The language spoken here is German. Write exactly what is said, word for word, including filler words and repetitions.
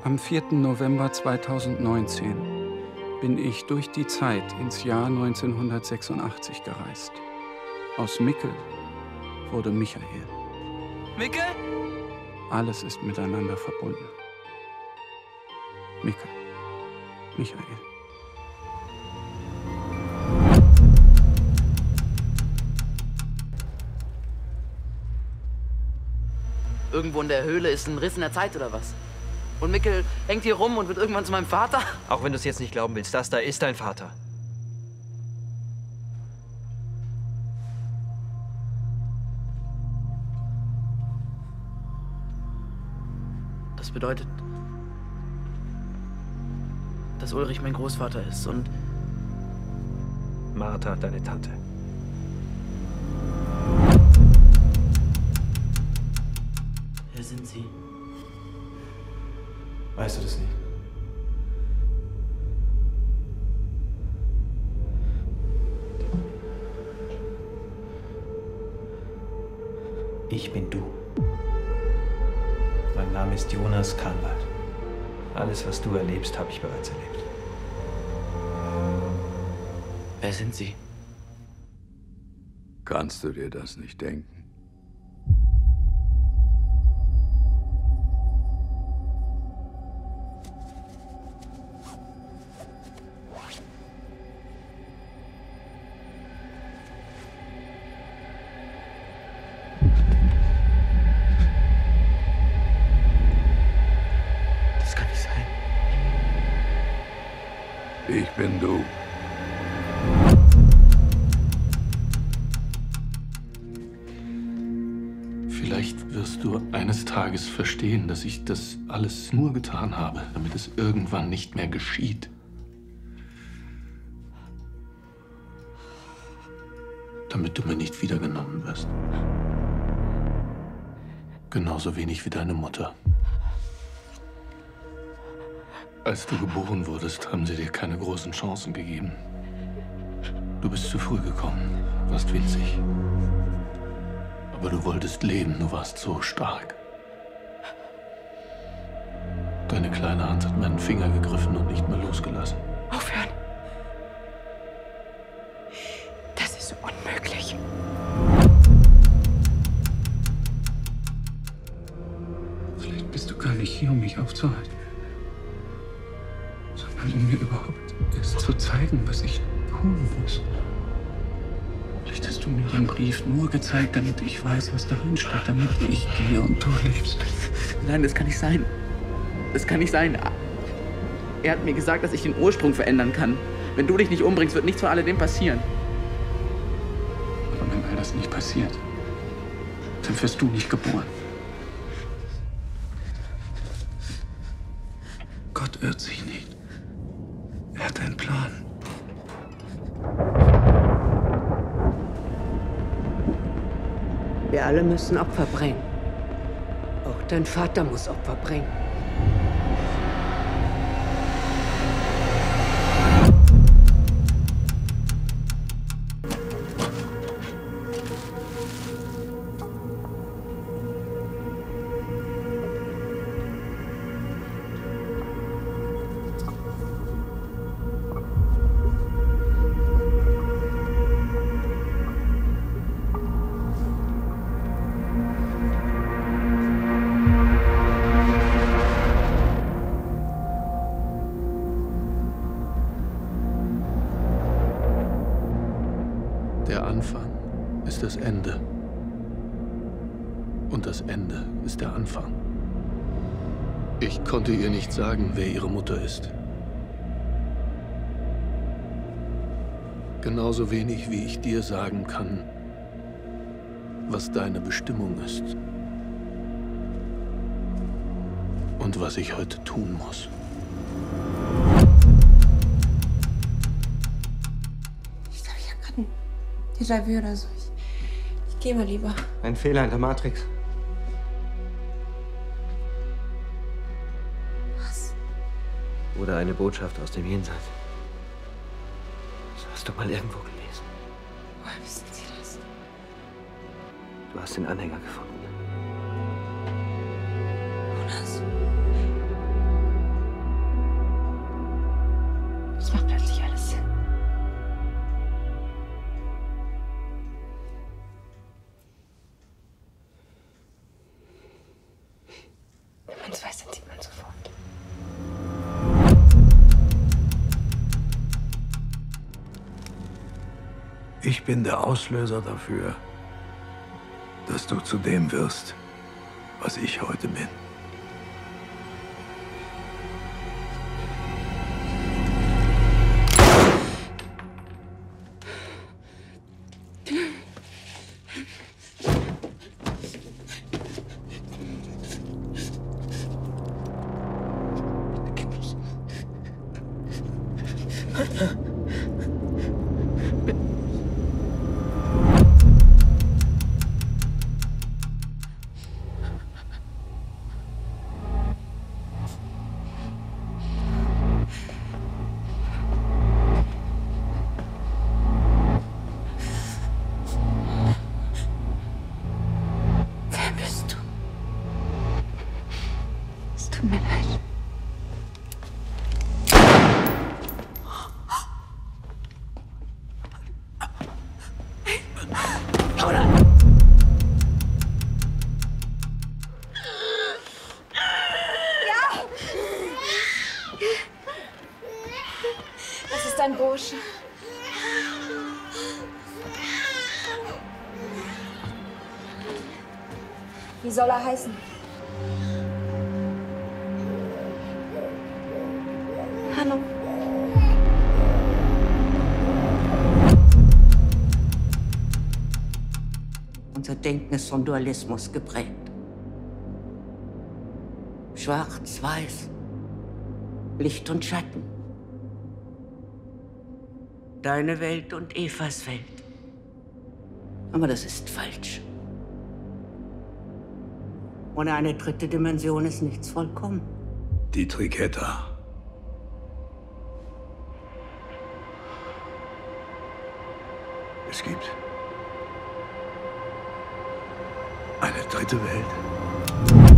Am vierten November zweitausendneunzehn bin ich durch die Zeit ins Jahr neunzehnhundertsechsundachtzig gereist. Aus Mikkel wurde Michael. Mikkel? Alles ist miteinander verbunden. Mikkel. Michael. Irgendwo in der Höhle ist ein Riss in der Zeit oder was? Und Mikkel hängt hier rum und wird irgendwann zu meinem Vater? Auch wenn du es jetzt nicht glauben willst, das da ist dein Vater. Das bedeutet, dass Ulrich mein Großvater ist und Martha, deine Tante. Wer sind Sie? Weißt du das nicht? Ich bin du. Mein Name ist Jonas Kahnwald. Alles, was du erlebst, habe ich bereits erlebt. Wer sind Sie? Kannst du dir das nicht denken? Das kann nicht sein. Ich bin du. Vielleicht wirst du eines Tages verstehen, dass ich das alles nur getan habe, damit es irgendwann nicht mehr geschieht. Damit du mir nicht wiedergenommen wirst. Genauso wenig wie deine Mutter. Als du geboren wurdest, haben sie dir keine großen Chancen gegeben. Du bist zu früh gekommen, warst winzig. Aber du wolltest leben, du warst so stark. Deine kleine Hand hat meinen Finger gegriffen und nicht mehr losgelassen. Aufhören. Das ist unmöglich. Vielleicht bist du gar nicht hier, um mich aufzuhalten. Sondern um mir überhaupt erst zu zeigen, was ich tun muss. Vielleicht hast du mir den Brief nur gezeigt, damit ich weiß, was darin steht, damit ich gehe und du lebst. Nein, das kann nicht sein. Das kann nicht sein. Er hat mir gesagt, dass ich den Ursprung verändern kann. Wenn du dich nicht umbringst, wird nichts von alledem passieren. Aber wenn all das nicht passiert, dann wirst du nicht geboren. Gott irrt sich nicht. Er hat einen Plan. Wir alle müssen Opfer bringen. Auch dein Vater muss Opfer bringen. Der Anfang ist das Ende. Und das Ende ist der Anfang. Ich konnte ihr nicht sagen, wer ihre Mutter ist. Genauso wenig, wie ich dir sagen kann, was deine Bestimmung ist. Und was ich heute tun muss. Ich glaube, ich habe gerade ein Déjà-vu oder so. Ich, ich gehe mal lieber. Ein Fehler in der Matrix. Was? Oder eine Botschaft aus dem Jenseits. Das hast du mal irgendwo gelesen. Woher wissen Sie das? Du hast den Anhänger gefunden. Jonas? Ich bin der Auslöser dafür, dass du zu dem wirst, was ich heute bin. Tut mir leid. Das ist ein Bursche. Wie soll er heißen? Hallo. Unser Denken ist vom Dualismus geprägt. Schwarz, weiß, Licht und Schatten. Deine Welt und Evas Welt. Aber das ist falsch. Ohne eine dritte Dimension ist nichts vollkommen. Die Triketta. Es gibt eine dritte Welt.